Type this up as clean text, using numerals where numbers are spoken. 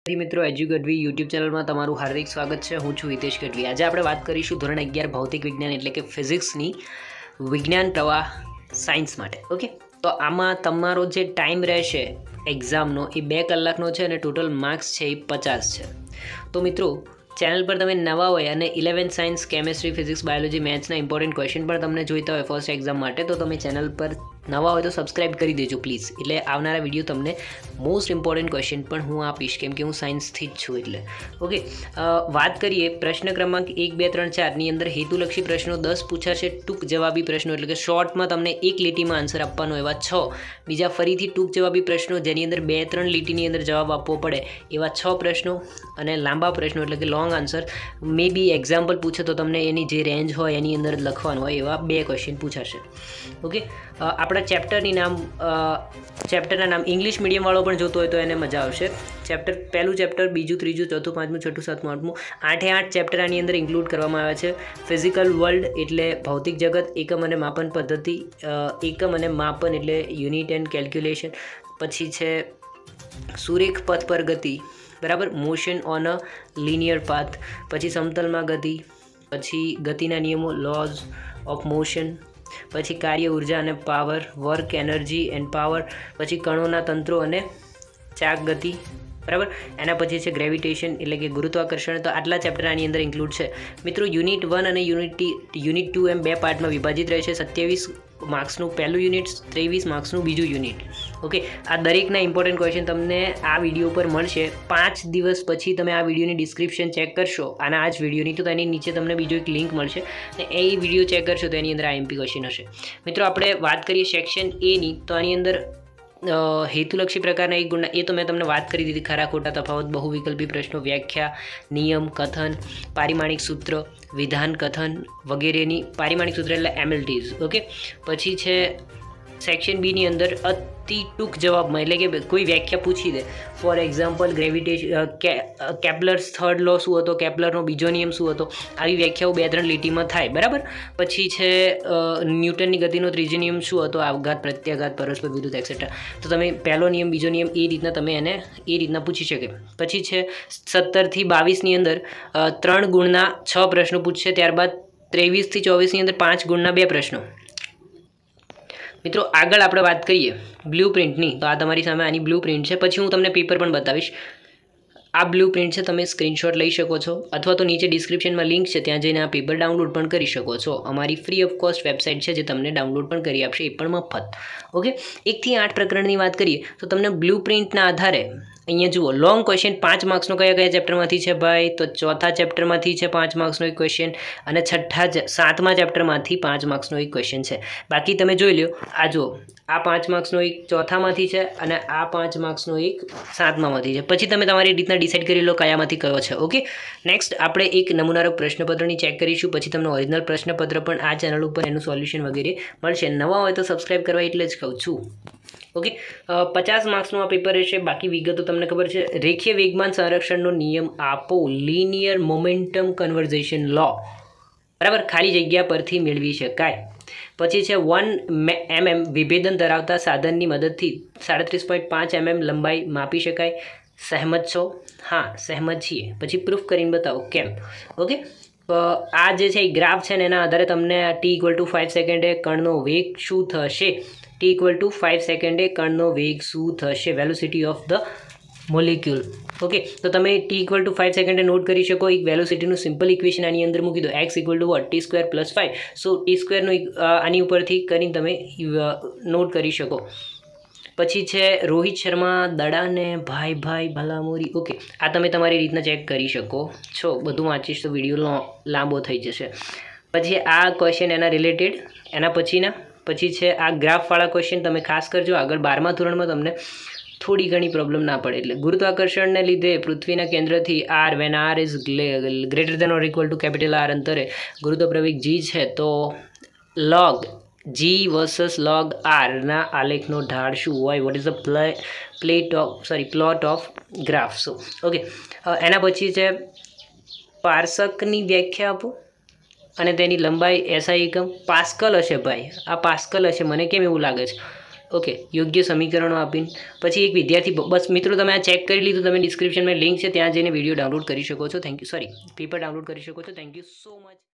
મિત્રો એજ્યુ ગઢવી યુટ્યુબ ચેનલમાં તમારું હાર્દિક સ્વાગત છે। હું છું હિતેશ ગઢવી। આજે આપણે વાત કરીશું ધોરણ 11 ભૌતિક વિજ્ઞાન એટલે કે ફિઝિક્સની વિજ્ઞાન પ્રવાહ સાયન્સ માટે। ઓકે, તો આમાં તમારો જે ટાઈમ રહેશે એક્ઝામનો એ 2 કલાકનો છે અને ટોટલ માર્ક્સ છે એ 50 છે। તો મિત્રો ચેનલ પર તમે નવા હોય અને 11th science chemistry physics biology મેથ્સના ઇમ્પોર્ટન્ટ ક્વેશ્ચન પણ તમને જોઈતા હોય ફર્સ્ટ એક્ઝામ માટે, તો તમે ચેનલ પર નવા હોય તો સબસ્ક્રાઇબ કરી દેજો પ્લીઝ। એટલે આવનારા વિડીયો તમને મોસ્ટ ઇમ્પોર્ટન્ટ ક્વેશ્ચન પણ હું આપીશ, કેમ કે હું સાયન્સથી જ છું એટલે। ઓકે, વાત કરીએ પ્રશ્ન ક્રમાંક 1, 2, 3, 4ની અંદર હેતુલક્ષી પ્રશ્નો 10 પૂછાશે। ટૂંક જવાબી પ્રશ્નો એટલે કે શોર્ટમાં તમને એક લીટીમાં આન્સર આપવાનો એવા 6, બીજા ફરીથી ટૂંક જવાબી પ્રશ્નો જેની અંદર 2-3 લીટીની અંદર જવાબ આપવો પડે એવા 6 પ્રશ્નો, અને લાંબા પ્રશ્નો એટલે કે long answer maybe example પૂછે તો તમને એની જે રેન્જ હોય એની અંદર લખવાનું હોય એવા 2 ક્વેશ્ચન પૂછાશે। ઓકે, આપણા ચેપ્ટરના નામ ઇંગ્લિશ મીડિયમવાળો પણ જોતો હોય તો એને મજા આવશે। પહેલું ચેપ્ટર, બીજું, ત્રીજું, ચોથું, પાંચમું, છઠ્ઠું, સાતમું, આઠમું, 8 ચેપ્ટર આની અંદર ઇન્ક્લુડ કરવામાં આવ્યા છે। ફિઝિકલ વર્લ્ડ એટલે ભૌતિક જગત, એકમ અને માપન પદ્ધતિ, એકમ અને માપન એટલે યુનિટ એન્ડ કેલ્ક્યુલેશન, પછી છે સુરેખ પથ પર ગતિ, બરાબર, motion on a linear path, પછી સમતલમાં ગતિ, પછી ગતિના નિયમો લોઝ ઓફ મોશન, પછી કાર્ય ઉર્જા અને power, work energy and power, પછી કણોના તંત્રો અને ચાક ગતિ, બરાબર। એના પછી છે ગ્રેવિટેશન એટલે કે ગુરુત્વાકર્ષણ। તો આટલા ચેપ્ટર આની અંદર ઇન્ક્લુડ છે મિત્રો। યુનિટ 1 અને યુનિટ 2 એમ 2 પાર્ટમાં વિભાજિત રહેશે। 27 માર્ક્સનું પહેલું યુનિટ, 23 માર્ક્સનું બીજું યુનિટ। ઓકે, આ દરેકના ઇમ્પોર્ટન્ટ ક્વેશ્ચન તમને આ વિડીયો પર મળશે। 5 દિવસ પછી તમે આ વિડીયોની ડિસ્ક્રિપ્શન ચેક કરશો અને આ જ વિડીયોની, તો તેની નીચે તમને બીજો એક લિંક મળશે અને એ વિડીયો ચેક કરશો તો એની અંદર IMP ક્વેશ્ચન હશે। મિત્રો આપણે વાત કરીએ સેક્શન એની, તો આની અંદર હેતુલક્ષી પ્રકારના 1 ગુણના, એ તો મેં તમને વાત કરી દીધી, ખરા ખોટા તફાવત, બહુવિકલ્પી પ્રશ્નો, વ્યાખ્યા, નિયમ, કથન, પારિમાણિક સૂત્ર, વિધાન, કથન વગેરેની, પારિમાણિક સૂત્ર એટલે MLTs। ઓકે, પછી છે સેક્શન બીની અંદર અતિ ટૂંક જવાબમાં એટલે કે કોઈ વ્યાખ્યા પૂછી દે, for example gravitation, Kepler's third law શું હતો, કેપ્લરનો બીજો નિયમ શું હતો, આવી વ્યાખ્યાઓ 2-3 લીટીમાં થાય, બરાબર। પછી છે ન્યૂટનની ગતિનો ત્રીજો નિયમ શું હતો, આપઘાત, પ્રત્યાઘાત, પરસ્પર વિરુદ્ધ એક્સેટ્રા। તો તમે પહેલો નિયમ, બીજો નિયમ એ રીતના તમે એને એ રીતના પૂછી શકે। પછી છે 17 થી 22ની અંદર 3 ગુણના 6 પ્રશ્નો પૂછશે। ત્યારબાદ 23 થી 24ની અંદર 5 ગુણના 2 પ્રશ્નો। મિત્રો આગળ આપણે વાત કરીએ બ્લુ પ્રિન્ટની, તો આ તમારી સામે આની બ્લુ પ્રિન્ટ છે। પછી હું તમને પેપર પણ બતાવીશ। આ બ્લુ પ્રિન્ટ છે, તમે સ્ક્રીનશોટ લઈ શકો છો, અથવા તો નીચે ડિસ્ક્રિપ્શનમાં લિંક છે, ત્યાં જઈને આ પેપર ડાઉનલોડ પણ કરી શકો છો। અમારી ફ્રી ઓફ કોસ્ટ વેબસાઇટ છે જે તમને ડાઉનલોડ પણ કરી આપશે, એ પણ મફત। ઓકે, 1 થી 8 પ્રકરણની વાત કરીએ તો તમને બ્લુ પ્રિન્ટના આધારે અહીંયા જુઓ લોંગ ક્વેશ્ચન 5 માર્ક્સનો કયા ચેપ્ટરમાંથી છે ભાઈ, તો ચોથા ચેપ્ટરમાંથી છે 5 માર્ક્સનો એક ક્વેશ્ચન, અને 7મા ચેપ્ટરમાંથી 5 માર્ક્સનો એક ક્વેશ્ચન છે। બાકી તમે જોઈ લો, આ જુઓ, આ 5 માર્ક્સનો એક ચોથામાંથી છે અને આ 5 માર્ક્સનો એક 7મામાંથી છે। પછી તમે તમારી રીતના ડિસાઇડ કરી લો કયામાંથી કયો છે। ઓકે, નેક્સ્ટ આપણે એક નમૂનારૂપ પ્રશ્નપત્રની ચેક કરીશું, પછી તમને ઓરિજિનલ પ્રશ્નપત્ર પણ આ ચેનલ ઉપર એનું સોલ્યુશન વગેરે મળશે। નવા હોય તો સબસ્ક્રાઇબ કરવા એટલે જ કહું છું। ઓકે, 50 માર્ક્સનું આ પેપર રહેશે। બાકી વિગતો તમને ખબર છે। રેખીય વેગમાન સંરક્ષણનો નિયમ આપો, લિનિયર મોમેન્ટમ કન્વર્ઝેશન લો, બરાબર, ખાલી જગ્યા પરથી મેળવી શકાય। પછી છે 1 mm વિભેદન ધરાવતા સાધનની મદદથી 37.5 mm લંબાઈ માપી શકાય। સહેમત છો? હા, સહેમત છીએ। પછી પ્રૂફ કરીને બતાવો કેમ। ઓકે, આ જે છે એ ગ્રાફ છે ને એના આધારે તમને t=5 સેકન્ડે કણનો વેગ શું થશે, t=5 સેકન્ડે કણનો વેગ શું થશે, velocity of the molecule. Okay, તો તમે t=5 સેકન્ડે નોટ કરી શકો। એક વેલોસિટીનું સિમ્પલ ઇક્વેશન આની અંદર મૂકી દો, x = t² + 5। સો t² નું આની ઉપરથી કરીને તમે નોટ કરી શકો। પછી છે રોહિત શર્મા દડાને ભાઈ ભલામોરી। ઓકે, આ તમે તમારી રીતના ચેક કરી શકો છો, બધું વાંચીશ તો વિડીયો લાંબો થઈ જશે। પછી આ ક્વેશ્ચન એના રિલેટેડ, એના પછી છે આ ગ્રાફવાળા ક્વેશ્ચન તમે ખાસ કરજો, આગળ 12મા ધોરણમાં તમને થોડી ઘણી પ્રોબ્લેમ ના પડે। એટલે ગુરુત્વાકર્ષણને લીધે પૃથ્વીના કેન્દ્રથી r when r is greater than or equal to R અંતરે ગુરુત્વ પ્રવેગ g છે, તો log g versus log r ના આલેખનો ઢાળ શું હોય, what is the plot of graph. So okay, એના પછી છે પાર્સકની વ્યાખ્યા આપો અને તેની લંબાઈ SI એકમ, પાસ્કલ હશે ભાઈ, આ પાસ્કલ હશે, મને કેમ એવું લાગે છે, ઓકે, યોગ્ય સમીકરણો આપીને પછી એક વિદ્યાર્થી બસ મિત્રો તમે આ ચેક કરી લીધું, તમે ડિસ્ક્રિપ્શનમાં લિંક છે ત્યાં જઈને વિડીયો ડાઉનલોડ કરી શકો છો. Thank you, sorry paper download કરી શકો છો. Thank you so much.